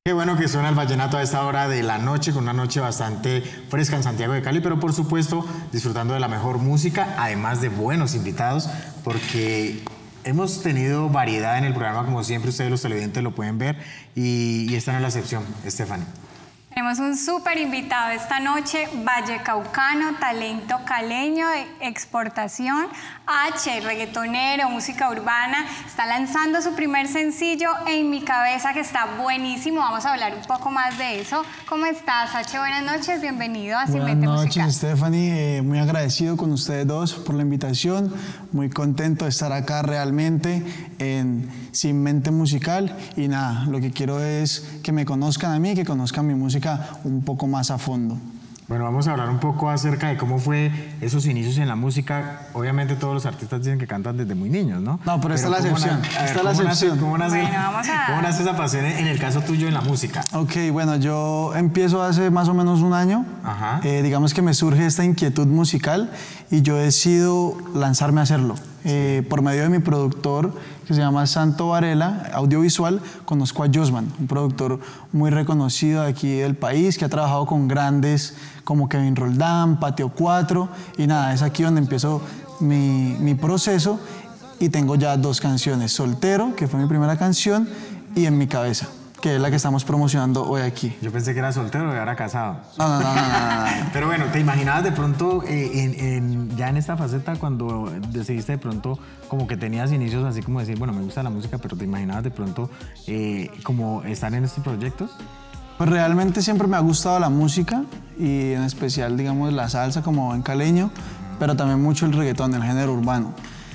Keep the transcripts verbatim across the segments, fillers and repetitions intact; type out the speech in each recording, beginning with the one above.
Qué bueno que suena el vallenato a esta hora de la noche, con una noche bastante fresca en Santiago de Cali, pero por supuesto disfrutando de la mejor música, además de buenos invitados, porque hemos tenido variedad en el programa, como siempre ustedes los televidentes lo pueden ver, y, y esta no es la excepción, Stephanie. Tenemos un súper invitado esta noche, vallecaucano, talento caleño de exportación, H, reggaetonero, música urbana, está lanzando su primer sencillo En Mi Cabeza, que está buenísimo. Vamos a hablar un poco más de eso. ¿Cómo estás, H? Buenas noches, bienvenido a Sin Mente Musical. Buenas noches, Stephanie, eh, muy agradecido con ustedes dos por la invitación, muy contento de estar acá realmente en Sin Mente Musical, y nada, lo que quiero es que me conozcan a mí, que conozcan mi música un poco más a fondo. Bueno, vamos a hablar un poco acerca de cómo fue esos inicios en la música. Obviamente todos los artistas dicen que cantan desde muy niños, ¿no? No, pero esta es la excepción. Esta es la excepción. ¿Cómo nace, bueno, vamos a... ¿Cómo nace esa pasión en el caso tuyo en la música? Ok, bueno, yo empiezo hace más o menos un año. Ajá. Eh, digamos que me surge esta inquietud musical y yo decido lanzarme a hacerlo. Eh, por medio de mi productor, que se llama Santo Varela, audiovisual, conozco a Josman, un productor muy reconocido de aquí del país, que ha trabajado con grandes como Kevin Roldán, Patio cuatro, y nada, es aquí donde empiezo mi, mi proceso, y tengo ya dos canciones, Soltero, que fue mi primera canción, y En Mi Cabeza, que es la que estamos promocionando hoy aquí. Yo pensé que era soltero y ahora casado. No, no, no, no, no, no. Pero bueno, ¿te imaginabas de pronto eh, en, en, ya en esta faceta cuando decidiste de pronto como que tenías inicios así como decir, bueno, me gusta la música, pero te imaginabas de pronto eh, como estar en estos proyectos? Pues realmente siempre me ha gustado la música y en especial, digamos, la salsa como buen caleño, pero también mucho el reggaetón, el género urbano.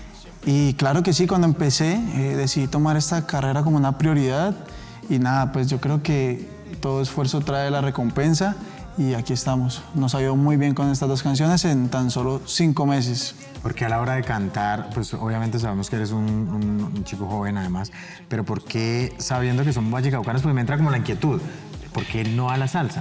Y claro que sí, cuando empecé eh, decidí tomar esta carrera como una prioridad. Y nada, pues yo creo que todo esfuerzo trae la recompensa y aquí estamos. Nos ha ido muy bien con estas dos canciones en tan solo cinco meses. Porque a la hora de cantar, pues obviamente sabemos que eres un, un, un chico joven además, pero ¿por qué, sabiendo que son vallecaucanos, pues me entra como la inquietud? ¿Por qué no a la salsa?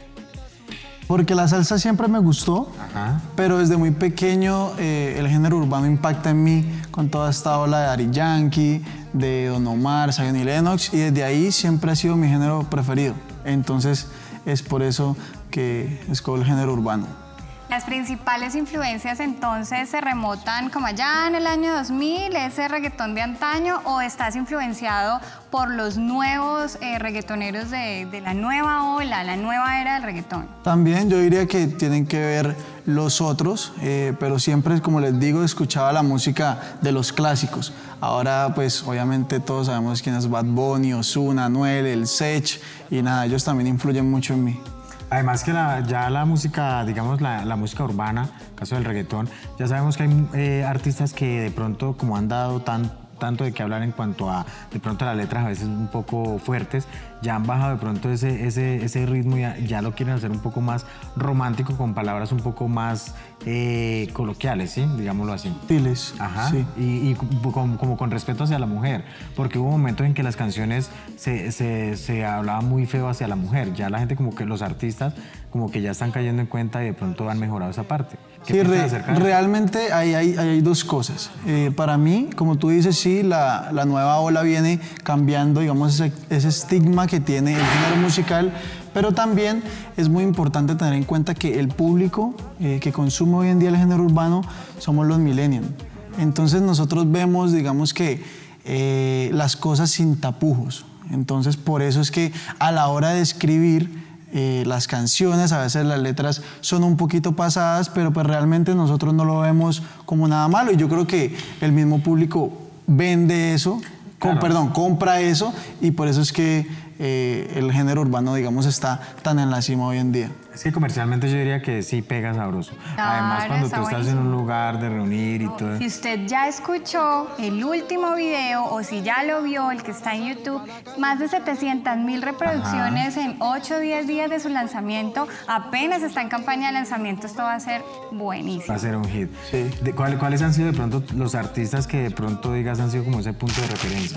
Porque la salsa siempre me gustó, ajá, pero desde muy pequeño eh, el género urbano impacta en mí con toda esta ola de Daddy Yankee, de Don Omar, Zion y Lennox, y desde ahí siempre ha sido mi género preferido. Entonces es por eso que escojo el género urbano. Las principales influencias entonces se remontan como allá en el año dos mil, ese reggaetón de antaño, o estás influenciado por los nuevos eh, reggaetoneros de, de la nueva ola, la nueva era del reggaetón. También yo diría que tienen que ver los otros, eh, pero siempre, como les digo, escuchaba la música de los clásicos. Ahora pues obviamente todos sabemos quién es Bad Bunny, Ozuna, Anuel, el Sech, y nada, ellos también influyen mucho en mí. Además que la, ya la música, digamos la, la música urbana, caso del reggaetón, ya sabemos que hay eh, artistas que de pronto, como han dado tan, tanto de qué hablar en cuanto a de pronto las letras a veces un poco fuertes, ya han bajado de pronto ese, ese, ese ritmo y ya, ya lo quieren hacer un poco más romántico, con palabras un poco más eh, coloquiales, ¿sí? Digámoslo así. Sutiles. Ajá. Sí. Y, y como, como con respeto hacia la mujer, porque hubo momentos en que las canciones se, se, se hablaba muy feo hacia la mujer. Ya la gente, como que los artistas, como que ya están cayendo en cuenta y de pronto han mejorado esa parte. Sí, re, realmente hay, hay, hay dos cosas. Eh, para mí, como tú dices, sí, la, la nueva ola viene cambiando, digamos, ese, ese estigma que tiene el género musical, pero también es muy importante tener en cuenta que el público eh, que consume hoy en día el género urbano somos los millennials. Entonces nosotros vemos, digamos que, eh, las cosas sin tapujos. Entonces por eso es que a la hora de escribir Eh, las canciones, a veces las letras son un poquito pasadas, pero pues realmente nosotros no lo vemos como nada malo, y yo creo que el mismo público vende eso, claro. con, perdón, compra eso, y por eso es que eh, el género urbano, digamos, está tan en la cima hoy en día. Es que comercialmente yo diría que sí pega sabroso. Claro, además, cuando tú estás buenísimo. en un lugar de reunir y todo. Si usted ya escuchó el último video o si ya lo vio, el que está en YouTube, más de setecientas mil reproducciones, ajá, en ocho o diez días de su lanzamiento. Apenas está en campaña de lanzamiento, esto va a ser buenísimo. Va a ser un hit. Sí. ¿De cuál, ¿Cuáles han sido de pronto los artistas que de pronto digas han sido como ese punto de referencia?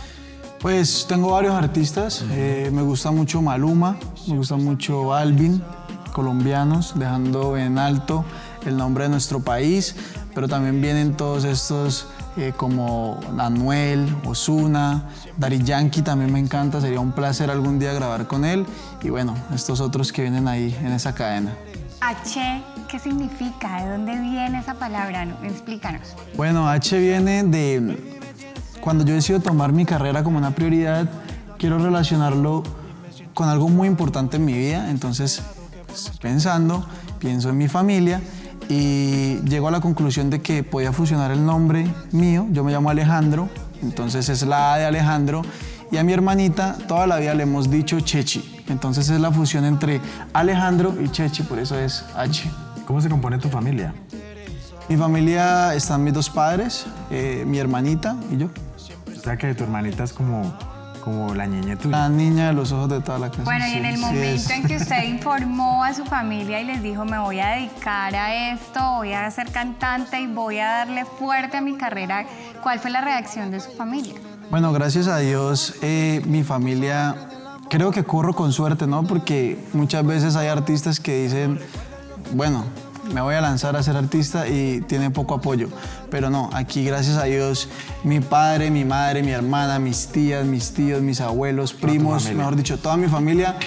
Pues tengo varios artistas. Uh-huh. eh, me gusta mucho Maluma, me gusta mucho Balvin, colombianos, dejando en alto el nombre de nuestro país, pero también vienen todos estos eh, como Anuel, Ozuna, Daddy Yankee también me encanta, sería un placer algún día grabar con él y bueno, estos otros que vienen ahí en esa cadena. H, ¿qué significa? ¿De dónde viene esa palabra? No, explícanos. Bueno, H viene de cuando yo decido tomar mi carrera como una prioridad, quiero relacionarlo con algo muy importante en mi vida, entonces estoy pensando, pienso en mi familia y llego a la conclusión de que podía fusionar el nombre mío, yo me llamo Alejandro, entonces es la A de Alejandro, y a mi hermanita toda la vida le hemos dicho Chechi, entonces es la fusión entre Alejandro y Chechi, por eso es H. ¿Cómo se compone tu familia? Mi familia están mis dos padres, eh, mi hermanita y yo. O sea que tu hermanita es como, como la niña tuya. La niña de los ojos de toda la casa. Bueno, y en el sí momento es. en que usted informó a su familia y les dijo, me voy a dedicar a esto, voy a ser cantante y voy a darle fuerte a mi carrera, ¿cuál fue la reacción de su familia? Bueno, gracias a Dios, eh, mi familia, creo que corro con suerte, ¿no? Porque muchas veces hay artistas que dicen, bueno, me voy a lanzar a ser artista y tiene poco apoyo. Pero no, aquí gracias a Dios, mi padre, mi madre, mi hermana, mis tías, mis tíos, mis abuelos, primos, mejor dicho, toda mi familia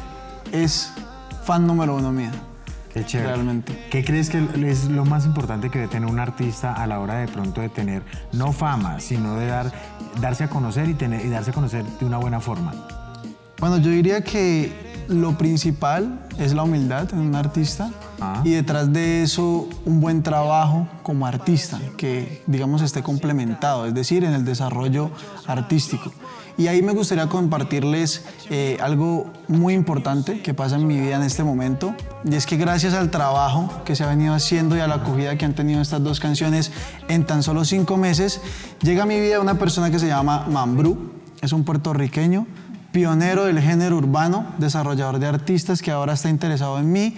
es fan número uno mía. Qué chévere. Realmente. ¿Qué crees que es lo más importante que debe tener un artista a la hora de pronto de tener, no fama, sino de dar, darse a conocer y, tener, y darse a conocer de una buena forma? Bueno, yo diría que lo principal es la humildad en un artista ah. y detrás de eso un buen trabajo como artista, que digamos esté complementado, es decir, en el desarrollo artístico. Y ahí me gustaría compartirles eh, algo muy importante que pasa en mi vida en este momento, y es que gracias al trabajo que se ha venido haciendo y a la acogida que han tenido estas dos canciones en tan solo cinco meses, llega a mi vida una persona que se llama Mambrú, es un puertorriqueño, pionero del género urbano, desarrollador de artistas que ahora está interesado en mí.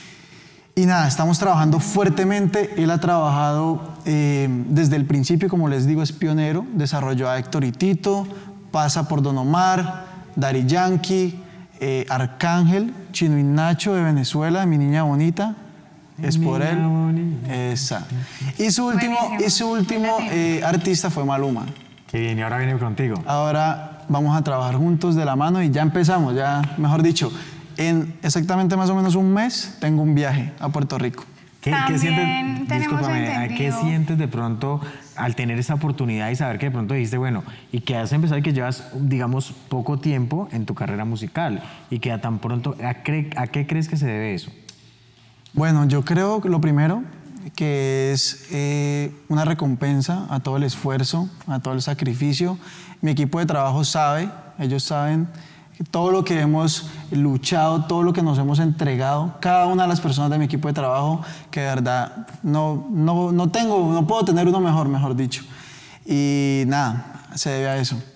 Y nada, estamos trabajando fuertemente. Él ha trabajado eh, desde el principio, como les digo, es pionero. Desarrolló a Héctor y Tito, pasa por Don Omar, Daddy Yankee, eh, Arcángel, Chino y Nacho de Venezuela, Mi Niña Bonita. Es por él. Exacto. Y su último, y su último eh, artista fue Maluma. Qué bien, y ahora viene contigo. Ahora vamos a trabajar juntos de la mano y ya empezamos, ya, mejor dicho, en exactamente más o menos un mes tengo un viaje a Puerto Rico. ¿Qué, ¿qué sientes, discúlpame, ¿qué sientes de pronto al tener esa oportunidad y saber que de pronto dijiste, bueno, y que has empezado y que llevas, digamos, poco tiempo en tu carrera musical y que a tan pronto, ¿a, cre, ¿a qué crees que se debe eso? Bueno, yo creo que lo primero que es eh, una recompensa a todo el esfuerzo, a todo el sacrificio. Mi equipo de trabajo sabe, ellos saben todo lo que hemos luchado, todo lo que nos hemos entregado, cada una de las personas de mi equipo de trabajo, que de verdad no, no, no tengo, no puedo tener uno mejor, mejor dicho. Y nada, se debe a eso.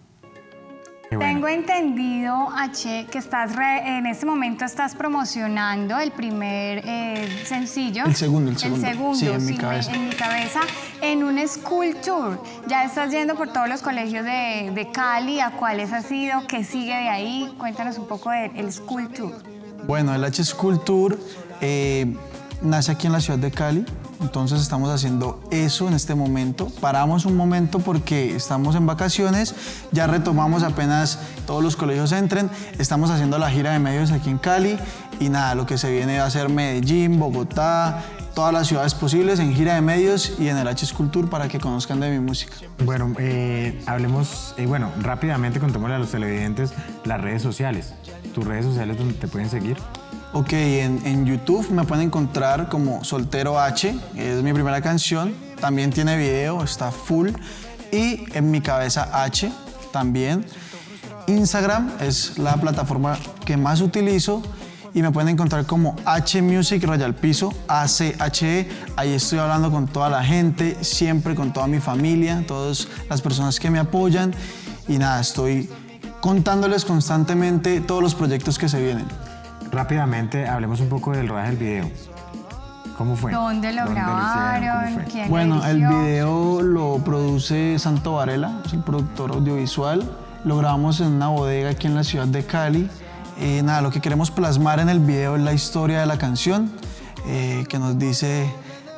Bueno. Tengo entendido, H, que estás re, en este momento estás promocionando el primer eh, sencillo. El segundo, el segundo. El segundo, sí, en sí, mi cabeza. En mi cabeza, en un school tour. Ya estás yendo por todos los colegios de, de Cali, ¿a cuáles has ido? ¿Qué sigue de ahí? Cuéntanos un poco del school tour. Bueno, el H School Tour eh, nace aquí en la ciudad de Cali. Entonces estamos haciendo eso en este momento. Paramos un momento porque estamos en vacaciones, ya retomamos apenas todos los colegios entren. Estamos haciendo la gira de medios aquí en Cali y nada, lo que se viene va a ser Medellín, Bogotá, todas las ciudades posibles en gira de medios y en el H School Tour para que conozcan de mi música. Bueno, eh, hablemos, eh, bueno, rápidamente contémosle a los televidentes las redes sociales. ¿Tus redes sociales donde te pueden seguir? Ok, en, en YouTube me pueden encontrar como Soltero H, es mi primera canción, también tiene video, está full, y en Mi Cabeza H también. Instagram es la plataforma que más utilizo y me pueden encontrar como H Music Royal Piso, A C H E, ahí estoy hablando con toda la gente, siempre con toda mi familia, todas las personas que me apoyan y nada, estoy contándoles constantemente todos los proyectos que se vienen. Rápidamente, hablemos un poco del rodaje del video. ¿Cómo fue? ¿Dónde lo ¿Dónde grabaron? Lo ¿Quién bueno, lo el video lo produce Santo Varela, es el productor audiovisual. Lo grabamos en una bodega aquí en la ciudad de Cali. Eh, nada, lo que queremos plasmar en el video es la historia de la canción, eh, que nos dice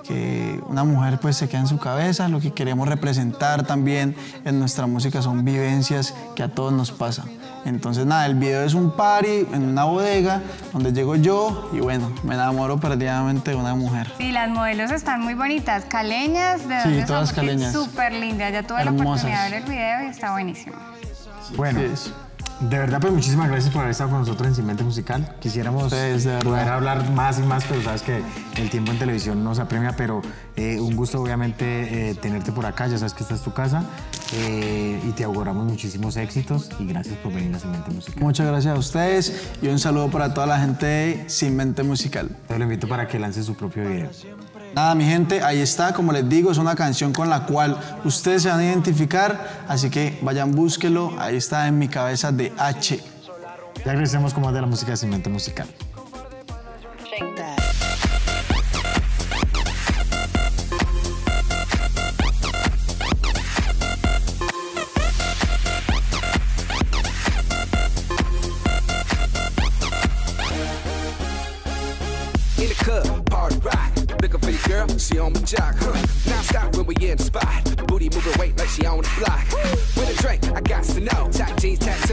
que una mujer pues se queda en su cabeza. Lo que queremos representar también en nuestra música son vivencias que a todos nos pasa. Entonces nada, el video es un party en una bodega donde llego yo y bueno, me enamoro perdidamente de una mujer. Y las modelos están muy bonitas, caleñas, ¿de dónde Sí, todas son? Porque caleñas. Súper lindas, ya tuve Hermosas. la oportunidad de ver el video y está buenísimo. Bueno, Sí, de verdad, pues muchísimas gracias por haber estado con nosotros en Sin Mente Musical. Quisiéramos Ustedes, de verdad. poder hablar más y más, pero sabes que el tiempo en televisión nos apremia, pero eh, un gusto obviamente eh, tenerte por acá, ya sabes que esta es tu casa eh, y te auguramos muchísimos éxitos y gracias por venir a Sin Mente Musical. Muchas gracias a ustedes y un saludo para toda la gente de Sin Mente Musical. Te lo invito para que lance su propio video. Nada, mi gente, ahí está, como les digo, es una canción con la cual ustedes se van a identificar, así que vayan, búsquelo, ahí está En Mi Cabeza de H. Ya regresemos con más de la música de Sin Mente Musical. In the club, party rock. Looking for your girl, she on my jock. Huh. Now stop when we in the spot. Booty moving weight like she on the block. With a drink, I got to know. Tight jeans, tattoo.